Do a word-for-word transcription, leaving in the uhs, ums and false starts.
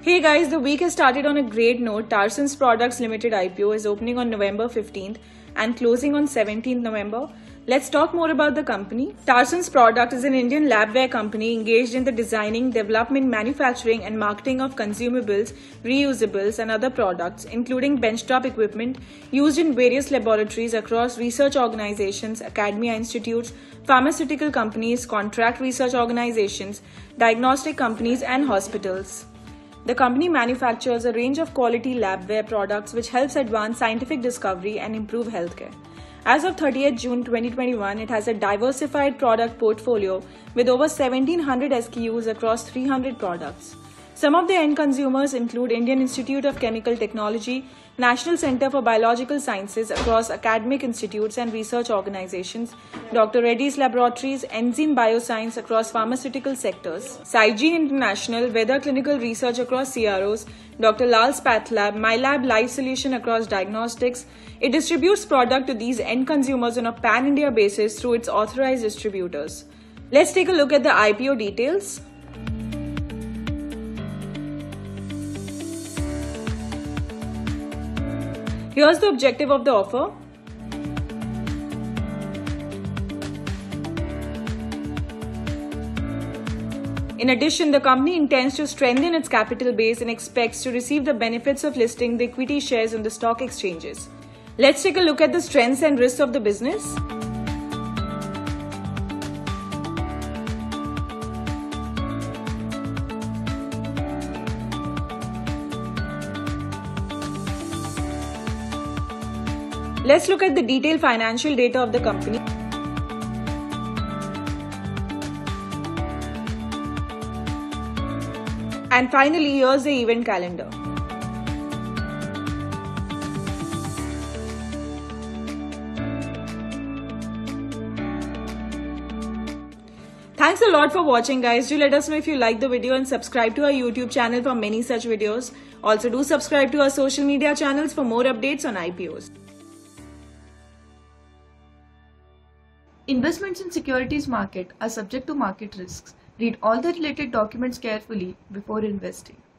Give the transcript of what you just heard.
Hey guys, the week has started on a great note. Tarson's Products Limited I P O is opening on November fifteenth and closing on seventeenth November. Let's talk more about the company. Tarson's Product is an Indian labware company engaged in the designing, development, manufacturing and marketing of consumables, reusables and other products, including benchtop equipment used in various laboratories across research organizations, academia institutes, pharmaceutical companies, contract research organizations, diagnostic companies and hospitals. The company manufactures a range of quality labware products which helps advance scientific discovery and improve healthcare. As of thirtieth June twenty twenty-one, it has a diversified product portfolio with over seventeen hundred S K Us across three hundred products. Some of the end consumers include Indian Institute of Chemical Technology, National Center for Biological Sciences across academic institutes and research organizations, Doctor Reddy's Laboratories, Enzyme Bioscience across pharmaceutical sectors, Syngene International, Weather Clinical Research across C R Os, Doctor Lal's Path Lab, MyLab Life Solution across diagnostics. It distributes product to these end consumers on a pan-India basis through its authorized distributors. Let's take a look at the I P O details. Here's the objective of the offer. In addition, the company intends to strengthen its capital base and expects to receive the benefits of listing the equity shares on the stock exchanges. Let's take a look at the strengths and risks of the business. Let's look at the detailed financial data of the company. And finally, here's the event calendar. Thanks a lot for watching guys. Do let us know if you like the video and subscribe to our YouTube channel for many such videos. Also do subscribe to our social media channels for more updates on I P Os. Investments in securities market are subject to market risks. Read all the related documents carefully before investing.